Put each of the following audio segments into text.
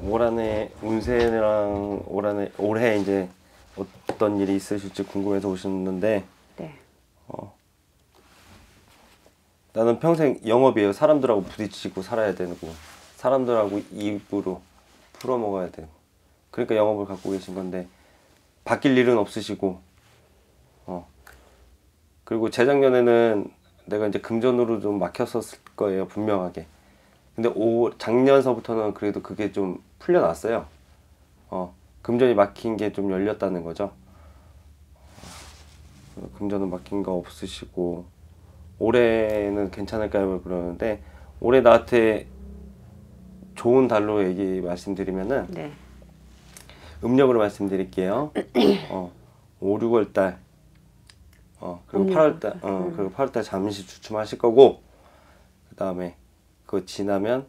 올 한해 운세랑 올해 이제 어떤 일이 있으실지 궁금해서 오셨는데, 네. 나는 평생 영업이에요. 사람들하고 부딪히고 살아야 되고, 사람들하고 입으로 풀어먹어야 되고. 그러니까 영업을 갖고 계신 건데, 바뀔 일은 없으시고, 그리고 재작년에는 내가 이제 금전으로 좀 막혔었을 거예요, 분명하게. 근데 작년서부터는 그래도 그게 좀 풀려났어요. 금전이 막힌 게 좀 열렸다는 거죠. 금전은 막힌 거 없으시고, 올해는 괜찮을까요? 그러는데, 올해 나한테 좋은 달로 말씀드리면은, 네. 음력으로 말씀드릴게요. 5, 6월 달, 그리고 8월 달, 그리고 8월 달 잠시 주춤하실 거고, 그 다음에 그거 지나면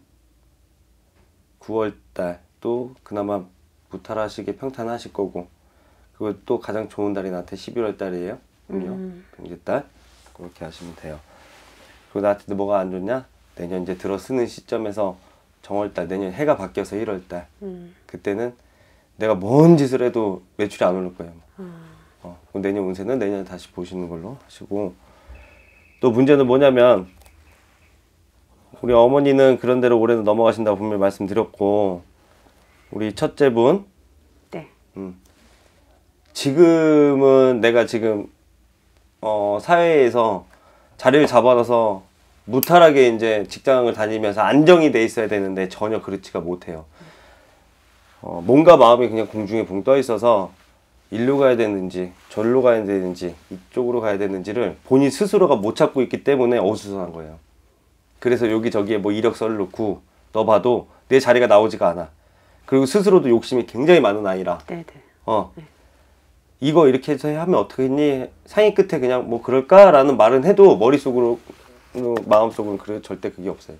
9월 달 또 그나마 무탈하시게 평탄하실 거고, 그리고 또 가장 좋은 달이 나한테 11월 달이에요. 음력, 병제달. 그렇게 하시면 돼요. 그리고 나한테 뭐가 안 좋냐? 내년 이제 들어서는 시점에서 정월달, 내년 해가 바뀌어서 1월달. 그때는 내가 뭔 짓을 해도 매출이 안 오를 거예요. 내년 운세는 내년에 다시 보시는 걸로 하시고, 또 문제는 뭐냐면, 우리 어머니는 그런 대로 올해는 넘어가신다고 분명히 말씀드렸고, 우리 첫째분, 네. 지금은 내가 지금 사회에서 자리를 잡아놔서 무탈하게 이제 직장을 다니면서 안정이 돼 있어야 되는데 전혀 그렇지가 못해요. 몸과 마음이 그냥 공중에 붕 떠 있어서 일로 가야 되는지 절로 가야 되는지 이쪽으로 가야 되는지를 본인 스스로가 못 찾고 있기 때문에 어수선한 거예요. 그래서 여기저기에 뭐 이력서를 넣고 넣어봐도 내 자리가 나오지가 않아. 그리고 스스로도 욕심이 굉장히 많은 아이라. 네네. 네. 이거 이렇게 해서 하면 어떻게 했니? 상의 끝에 그냥 뭐 그럴까라는 말은 해도 머릿속으로 마음속으로는 그래 절대 그게 없어요.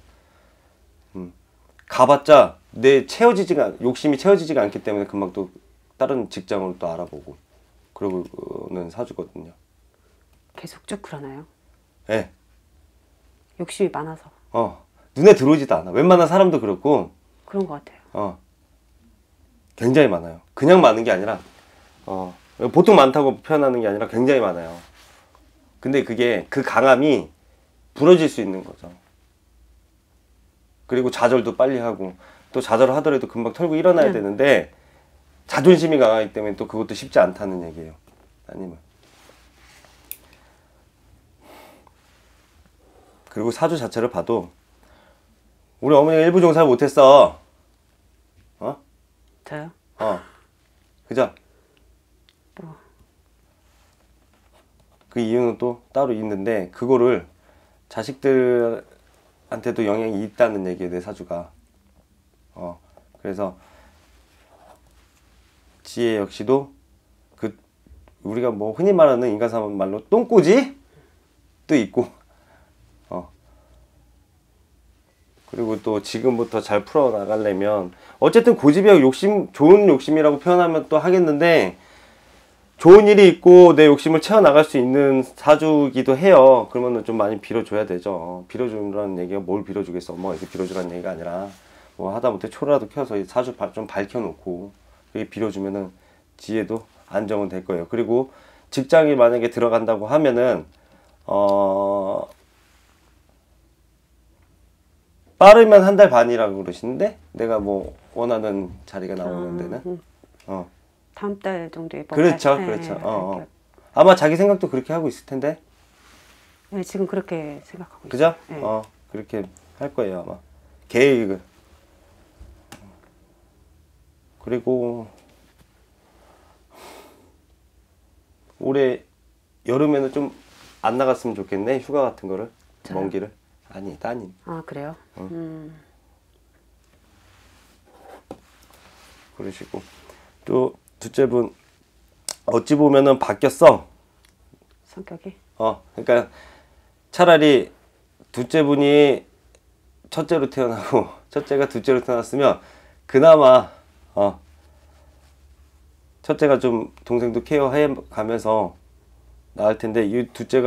가봤자 욕심이 채워지지가 않기 때문에 금방 또 다른 직장으로 또 알아보고 그러고는 사주거든요. 계속 쭉 그러나요? 네. 욕심이 많아서. 눈에 들어오지도 않아. 웬만한 사람도 그렇고. 그런 것 같아요. 굉장히 많아요. 그냥 많은 게 아니라 보통 많다고 표현하는 게 아니라 굉장히 많아요. 근데 그게 그 강함이 부러질 수 있는 거죠. 그리고 좌절도 빨리 하고 또 좌절을 하더라도 금방 털고 일어나야 되는데 자존심이 강하기 때문에 또 그것도 쉽지 않다는 얘기예요. 아니면 그리고 사주 자체를 봐도 우리 어머니가 일부 종사를 못했어. 저요? 그죠? 그 이유는 또 따로 있는데 그거를 자식들한테도 영향이 있다는 얘기예요, 내 사주가. 그래서 지혜 역시도 우리가 뭐 흔히 말하는 인간사람 말로 똥꼬지? 또 있고 그리고 또 지금부터 잘 풀어나가려면 어쨌든 고집이야 좋은 욕심이라고 표현하면 또 하겠는데 좋은 일이 있고 내 욕심을 채워나갈 수 있는 사주기도 해요. 그러면은 좀 많이 빌어줘야 되죠. 빌어주라는 얘기가 뭘 빌어주겠어. 엄마가 이렇게 빌어주라는 얘기가 아니라 뭐 하다못해 초라도 켜서 사주 좀 밝혀놓고 이렇게 빌어주면은 지혜도 안정은 될 거예요. 그리고 직장이 만약에 들어간다고 하면은 빠르면 한 달 반이라고 그러시는데 내가 뭐 원하는 자리가 나오는 데는 다음 달 정도에 그렇죠. 네, 그렇죠. 아마 자기 생각도 그렇게 하고 있을 텐데. 네, 지금 그렇게 생각하고 그죠? 있어요. 네. 그렇게 할 거예요, 아마. 계획을. 그리고 올해 여름에는 좀 안 나갔으면 좋겠네. 휴가 같은 거를. 먼 길을. 아니, 따님. 아, 그래요? 그러시고. 또 둘째분 어찌 보면은 바뀌었어. 성격이? 그러니까 차라리 둘째분이 첫째로 태어나고 첫째가 둘째로 태어났으면 그나마 첫째가 좀 동생도 케어해 가면서 나을 텐데 이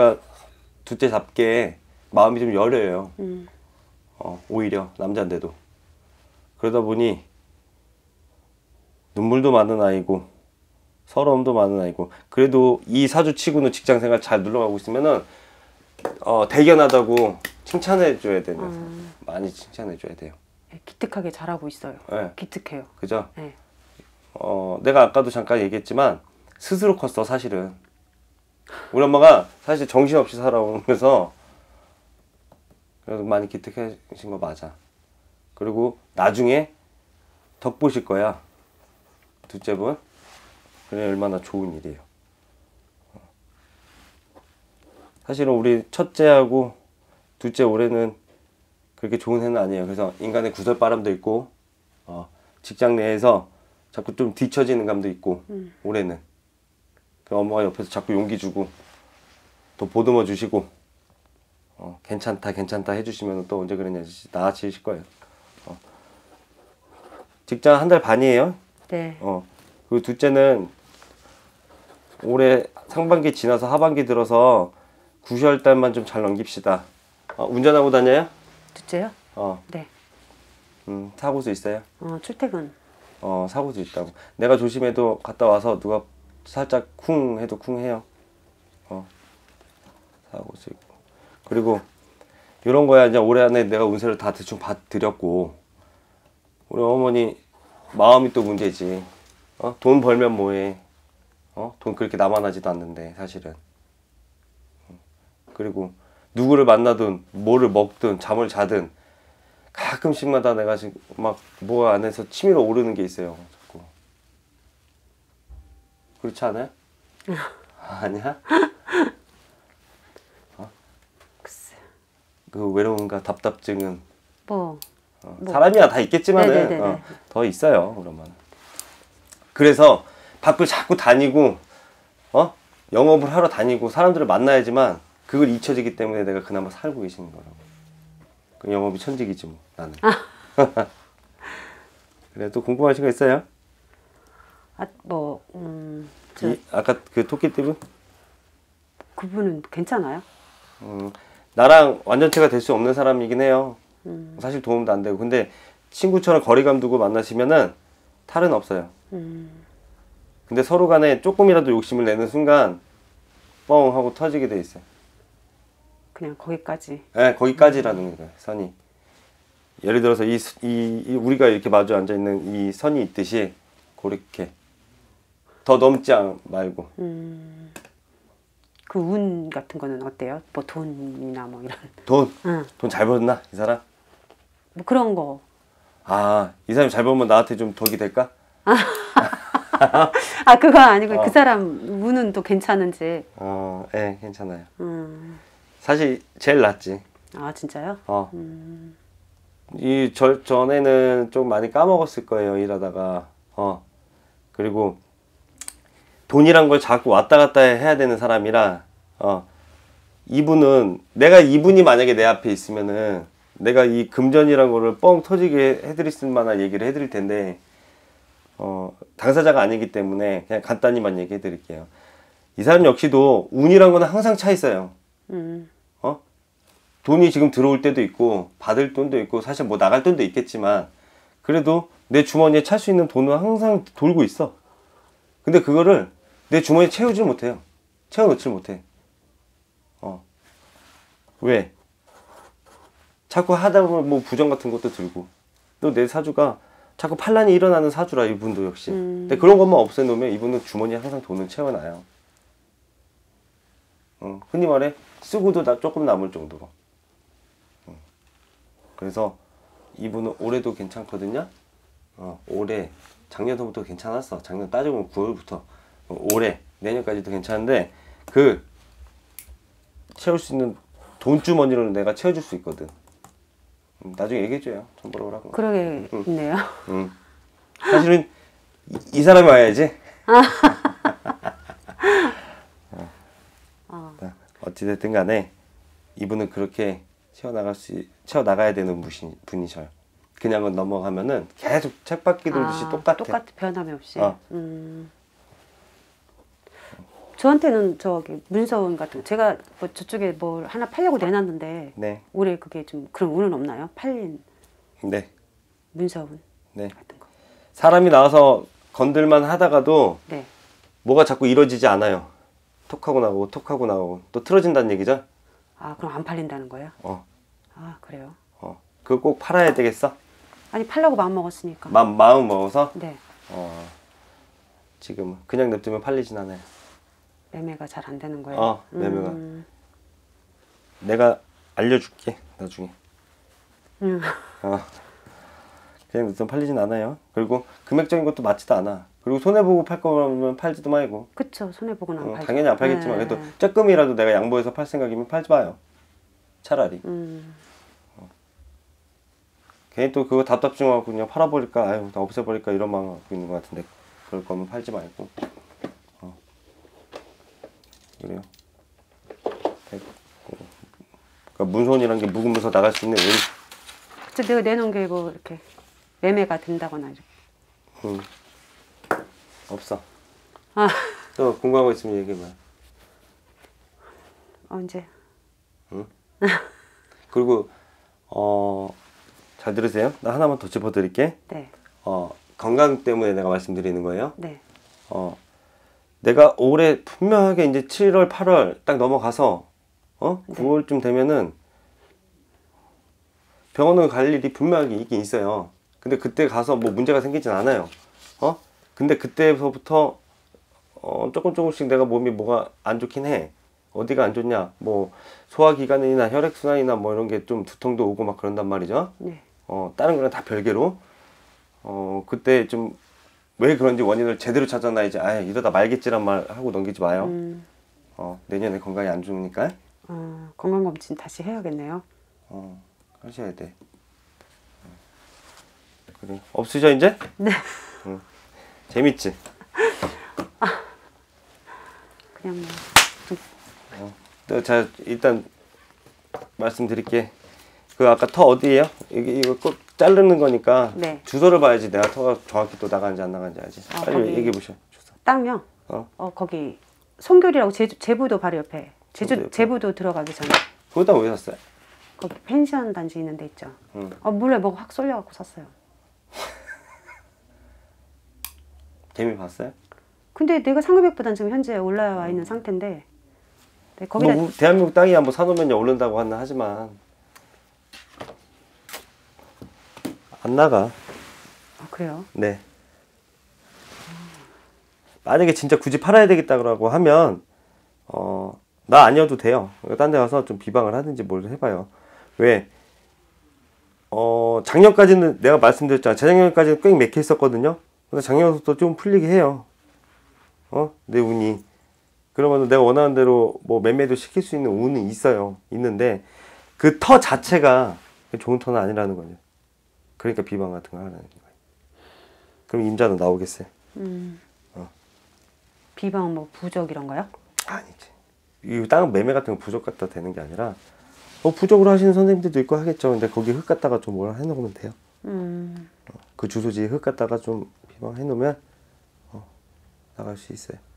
둘째답게 마음이 좀 여려요. 오히려 남자인데도 그러다 보니 눈물도 많은 아이고 서러움도 많은 아이고 그래도 이 사주 치고는 직장생활 잘 눌러가고 있으면은 대견하다고 칭찬해줘야 돼요. 많이 칭찬해줘야 돼요. 기특하게 잘하고 있어요. 네. 기특해요. 그죠? 네. 내가 아까도 잠깐 얘기했지만 스스로 컸어 사실은. 우리 엄마가 사실 정신없이 살아오면서 그래도 많이 기특해진 거 맞아. 그리고 나중에 덕보실 거야. 둘째 분. 그래 얼마나 좋은 일이에요. 사실은 우리 첫째하고 둘째 올해는 그렇게 좋은 해는 아니에요. 그래서 인간의 구설바람도 있고 직장 내에서 자꾸 좀 뒤처지는 감도 있고 올해는 그 엄마가 옆에서 자꾸 용기 주고 또 보듬어 주시고 괜찮다 괜찮다 해주시면 또 언제 그러냐 나아지실 거예요. 직장 한 달 반이에요. 네. 그 둘째는 올해 상반기 지나서 하반기 들어서 9월 달만 좀 잘 넘깁시다. 운전하고 다녀요? 둘째요? 네. 사고수 있어요? 출퇴근. 사고수 있다고. 내가 조심해도 갔다 와서 누가 살짝 쿵 해도 쿵 해요. 사고수 있고. 그리고 이런 거야 이제 올해 안에 내가 운세를 다 대충 봐드렸고 우리 어머니 마음이 또 문제지. 돈 벌면 뭐해. 돈 그렇게 남아나지도 않는데 사실은. 그리고 누구를 만나든 뭐를 먹든 잠을 자든 가끔씩마다 내가 지금 막 뭐 안에서 치밀어 오르는 게 있어요. 자꾸. 그렇지 않아요? 아니야? 글쎄. 그 외로움과 답답증은 뭐. 사람이야 다 있겠지만은 네네네네. 더 있어요. 그러면. 그래서 밖을 자꾸 다니고 영업을 하러 다니고 사람들을 만나야지만 그걸 잊혀지기 때문에 내가 그나마 살고 계시는 거라고. 그 영업이 천직이지 뭐 나는. 그래 또 궁금하신 거 있어요? 아까 그 토끼띠분? 그분은 괜찮아요? 나랑 완전체가 될 수 없는 사람이긴 해요. 사실 도움도 안 되고 근데 친구처럼 거리감 두고 만나시면은 탈은 없어요. 근데 서로 간에 조금이라도 욕심을 내는 순간 뻥 하고 터지게 돼 있어요. 그냥 거기까지. 네, 거기까지라는 거예요. 선이. 예를 들어서 이 우리가 이렇게 마주 앉아 있는 이 선이 있듯이 그렇게 더 넘지 말고. 그 운 같은 거는 어때요? 뭐 돈이나 뭐 이런. 돈 잘 벌었나 이 사람? 뭐 그런 거. 이 사람이 잘 벌면 나한테 좀 덕이 될까? 그거 아니고 그 사람 운은 또 괜찮은지. 네, 괜찮아요. 사실 제일 낫지. 진짜요? 전에는 좀 많이 까먹었을 거예요, 일하다가. 그리고 돈이란 걸 자꾸 왔다 갔다 해야 되는 사람이라, 내가 이분이 만약에 내 앞에 있으면은, 내가 이 금전이란 거를 뻥 터지게 해드릴 만한 얘기를 해드릴 텐데, 당사자가 아니기 때문에 그냥 간단히만 얘기해 드릴게요. 이 사람 역시도 운이란 거는 항상 차 있어요. 돈이 지금 들어올 때도 있고 받을 돈도 있고 사실 뭐 나갈 돈도 있겠지만 그래도 내 주머니에 찰 수 있는 돈은 항상 돌고 있어. 근데 그거를 내 주머니에 채우질 못해요. 채워놓질 못해. 왜? 자꾸 하다 보면 뭐 부정 같은 것도 들고 또 내 사주가 자꾸 판란이 일어나는 사주라 이분도 역시. 근데 그런 것만 없애놓으면 이분은 주머니에 항상 돈을 채워놔요. 흔히 말해 쓰고도 조금 남을 정도로. 그래서 이분은 올해도 괜찮거든요. 올해 작년부터 괜찮았어. 작년 따져보면 9월부터 올해 내년까지도 괜찮은데 그 채울 수 있는 돈주머니로는 내가 채워줄 수 있거든. 나중에 얘기해줘요. 돈 벌어오라고. 그러게 있네요. 사실은 이 사람이 와야지. 어찌됐든 간에 이분은 그렇게 채워나가야 되는 분이셔요. 그냥은 넘어가면은 계속 책바퀴 돌듯이 똑같아. 변함이 없이. 저한테는 문서운 같은 거 제가 뭐 저쪽에 뭘 하나 팔려고 내놨는데 네. 올해 그게 좀 그런 운은 없나요? 팔린 네. 문서운 네. 같은 거. 사람이 나와서 건들만 하다가도 네. 뭐가 자꾸 이루어지지 않아요. 톡하고 나오고 톡하고 나오고 또 틀어진다는 얘기죠. 아, 그럼 안 팔린다는 거예요? 어, 아, 그래요? 그거 꼭 팔아야 되겠어? 아니, 팔려고 마음 먹었으니까. 마음 먹어서? 네. 지금 그냥 냅두면 팔리진 않아요. 매매가 잘 안 되는 거예요? 매매가. 내가 알려줄게, 나중에. 그냥 냅두면 팔리진 않아요. 그리고 금액적인 것도 맞지도 않아. 그리고 손해보고 팔 거면 팔지도 말고. 그쵸. 손해보고는 안 팔죠. 당연히 안 팔겠지만 네. 그래도 조금이라도 내가 양보해서 팔 생각이면 팔지 마요. 차라리. 괜히 또 그거 답답 좀 하고 그냥 팔아버릴까, 아유, 나 없애버릴까 이런 마음 갖고 있는 것 같은데 그럴 거면 팔지 말고. 그래요. 그러니까 문손이란 게 묵으면서 나갈 수 있는 운. 그쵸. 내가 내놓은 게 뭐 이렇게 매매가 된다거나 이렇게. 없어. 아, 또 궁금한 거 있으면 얘기해봐. 언제? 그리고 잘 들으세요. 나 하나만 더 짚어드릴게. 네. 건강 때문에 내가 말씀드리는 거예요. 네. 내가 올해 분명하게 이제 7월, 8월 딱 넘어가서 9월쯤 되면은 병원을 갈 일이 분명하게 있긴 있어요. 근데 그때 가서 뭐 문제가 생기진 않아요. 근데 그때서부터 조금씩 내가 몸이 뭐가 안 좋긴 해. 어디가 안 좋냐? 뭐 소화기관이나 혈액순환이나 뭐 이런 게 좀 두통도 오고 막 그런단 말이죠. 네. 다른 거랑 다 별개로. 그때 좀 왜 그런지 원인을 제대로 찾아놔야지. 아, 이러다 말겠지란 말 하고 넘기지 마요. 내년에 건강이 안 좋으니까. 건강검진 다시 해야겠네요. 하셔야 돼. 그래. 없으셔 이제? 네. 재밌지? 그냥 자, 일단 말씀드릴게. 그 아까 터 어디예요? 이거 꼭 자르는 거니까 네. 주소를 봐야지 내가 터가 정확히 또 나가는지 안 나가는지 알지. 빨리 거기 얘기해 보셔. 주소. 땅요. 거기 송교리라고 제부도 바로 옆에. 송교 옆에. 제부도 들어가기 전에 거기다 왜 샀어요? 거기 펜션 단지 있는 데 있죠. 응. 몰래 뭐가 확 쏠려갖고 샀어요. 재미 봤어요? 근데 내가 상급액보단 지금 현재 올라와 있는 상태인데 네, 거기다 뭐 대한민국 땅이 한번 사놓으면 오른다고 하는 하지만 안 나가. 그래요? 네. 만약에 진짜 굳이 팔아야 되겠다고 하면 나 아니어도 돼요. 딴 데 가서 좀 비방을 하든지 뭘 해봐요. 왜? 작년까지는 내가 말씀드렸잖아. 재작년까지는 꽤 맥혀 있었거든요. 근데 작년부터 좀 풀리게 해요. 내 운이. 그러면 내가 원하는 대로 뭐 매매도 시킬 수 있는 운은 있어요. 있는데 그 터 자체가 좋은 터는 아니라는 거죠. 그러니까 비방 같은 거 하라는 거예요. 그럼 임자는 나오겠어요? 비방 뭐 부적 이런 거요? 아니지. 이 땅 매매 같은 거 부족 갖다 되는 게 아니라 부족으로 하시는 선생님들도 있고 하겠죠. 근데 거기 흙 갖다가 좀 뭐라 해놓으면 돼요. 그 주소지에 흙 갖다가 좀 비방해 놓으면 나갈 수 있어요.